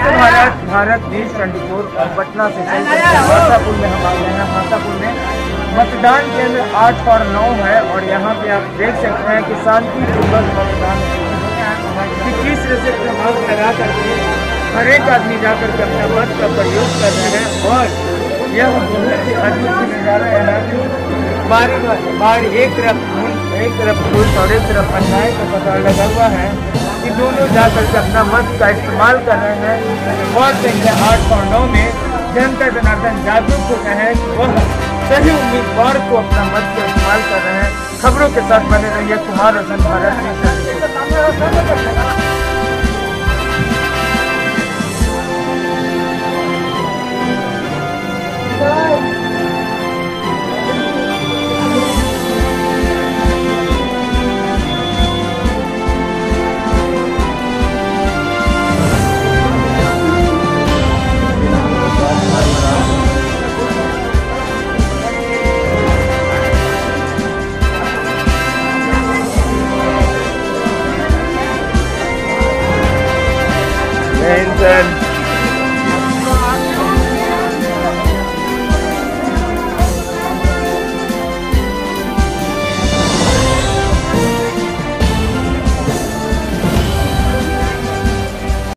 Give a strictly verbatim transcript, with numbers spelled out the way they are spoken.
भारत भारत बीस twenty four और पटना से चल करके हासापुर में हम आ गए हैं। हासापुर में मतदान केंद्र आठ और नौ है और यहाँ पे आप देख सकते हैं कि शांतिपूर्वक मतदान किस तरह से प्रभाव लगा करके हर एक आदमी जाकर के अपना मत का प्रयोग कर रहे हैं। और यह बहुत ही अद्भुत नजारा है कि बारी बार एक तरफ एक तरफ पुरुष और एक तरफ अन्याय का पता लगा हुआ है कि दोनों जाकर के अपना मत का इस्तेमाल कर रहे हैं। और संख्या आठ और नौ में जनता जनार्दन जागरूक हो गए हैं कि वह सही उम्मीदवार को अपना मत का इस्तेमाल कर रहे हैं। खबरों के साथ बने रहिए कुमार रोशन भारत। And